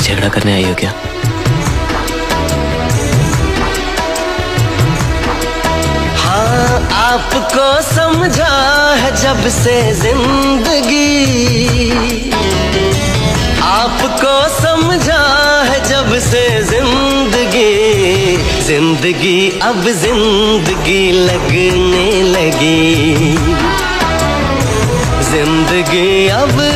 झगड़ा करने आई हो क्या? हाँ, आपको समझा है जब से जिंदगी, आपको समझा है जब से जिंदगी, जिंदगी अब जिंदगी लगने लगी, जिंदगी अब